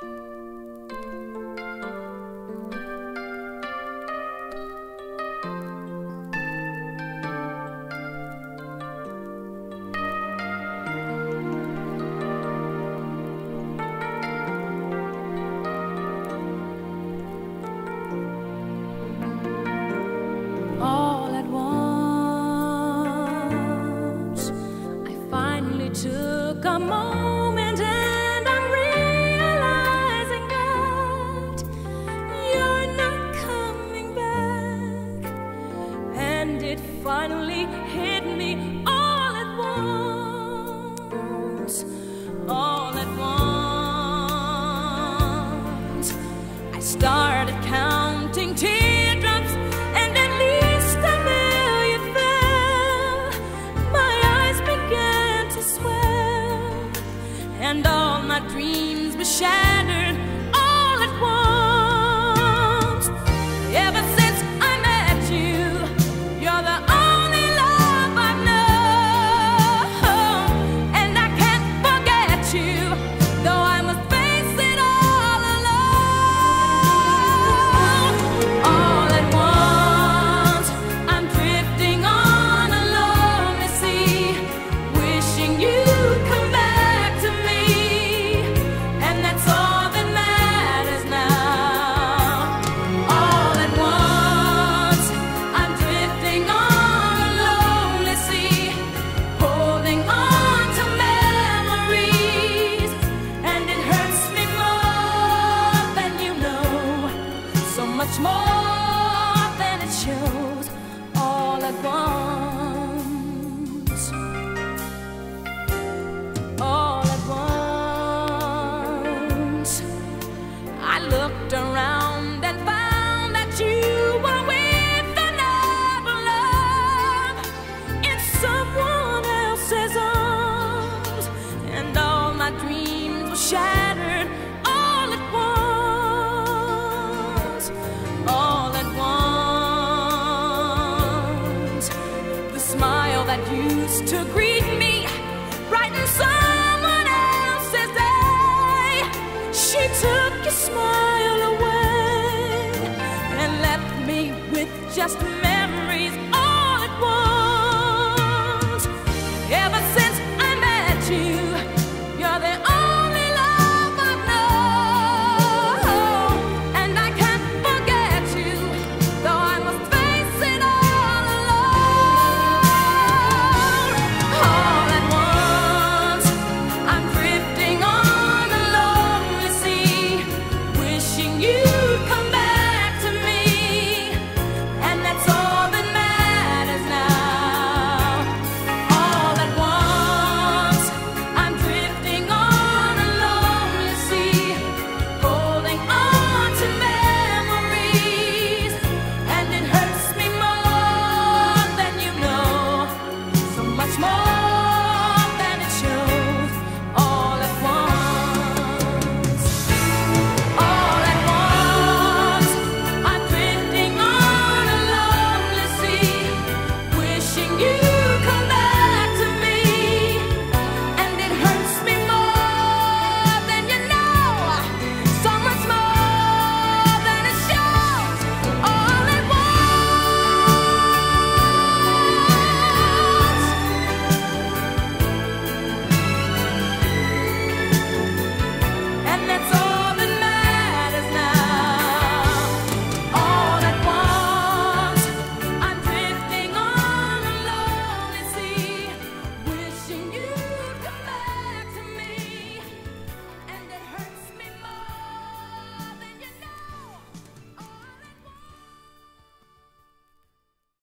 All at once, I finally took a moment, and I'm realizing that you're not coming back. And it finally hit me all at once, all at once. I started counting teardrops, and at least a million fell. My eyes began to swell, and all my dreams were shattered all at once. Ever since I met you, you're the only love I've known, and I can't forget you, though I must face it all alone. All at once, I'm drifting on a lonely sea, wishing you'd come back to me, and that's all that matters now. All at once, I'm drifting on a lonely sea, holding on to memories, and it hurts me more than you know, so much more than it shows. All at once, all at once, I looked around and found that you were with another love in someone else's arms, and all my dreams were shattered all at once, all at once. The smile that used to greet